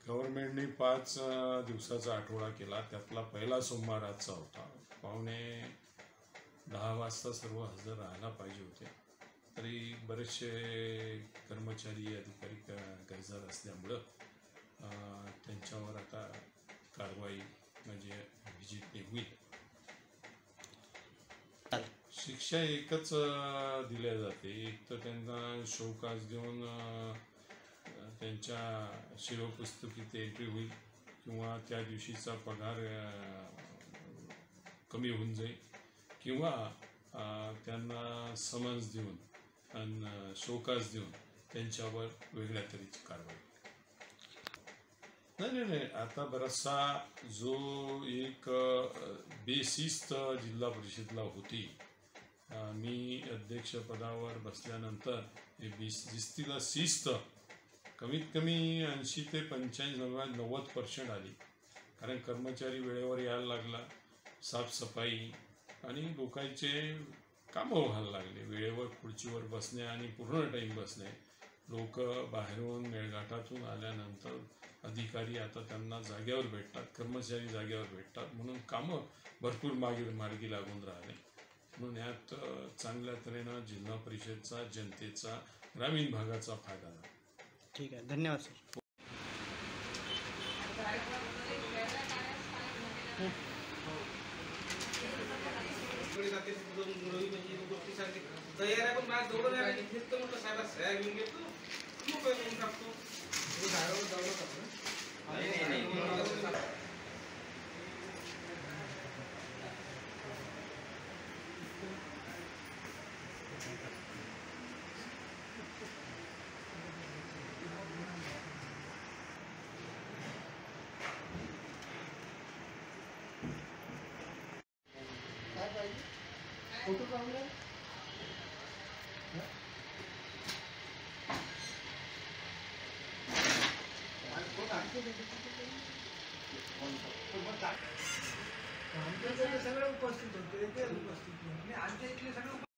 गव्हर्नमेंटने 5 दिवसाचा आठवडा केला. त्यातला पहिला सोमवार आजचा होता. 9:45 वाजता सर्व हजर राहायला पाहिजे होते. तरी बरेचसे कर्मचारी अधिकारी गैरहजर असल्यामुळं त्यांच्यावर आता कारवाई म्हणजे व्हिजिटने होईल. शिक्षा एकच दिल्या जाते. एक तर त्यांना शोकास देऊन त्यांच्या शिरोपुस्तकीत एंट्री होईल किंवा त्या दिवशीचा पगार कमी होऊन जाईल किंवा त्यांना समन्स देऊन आणि शोकास देऊन त्यांच्यावर वेगळ्या तऱ्हेची कारवाई. नाही, आता बराचसा जो एक बेशिस्त जिल्हा परिषदला होती, मी अध्यक्षपदावर बसल्यानंतर हे बेशिस्तीला शिस्त कमीत कमी 80 ते 95-90% आली. कारण कर्मचारी वेळेवर यायला लागला, साफसफाई आणि लोकांचे कामं व्हायला लागले. वेळेवर खुर्चीवर बसणे आणि पूर्ण टाईम बसणे. लोक बाहेरून मेळघाटातून आल्यानंतर अधिकारी आता त्यांना जागेवर भेटतात, कर्मचारी जागेवर भेटतात, म्हणून कामं भरपूर मार्गी लागून राहिले. म्हणून यात चांगल्या तऱ्हेनं जिल्हा परिषदचा, जनतेचा, ग्रामीण भागाचा फायदा झाला. ठीक आहे, धन्यवाद सर. तयार आहे पण माझ्या जवळ नाही घेतो म्हटलं साहेब सह्या घेऊन घेतो खूप करून टाकतो. फोटो काढला आमच्या सगळे उपस्थित होते, ते उपस्थित आमच्या इथले सगळे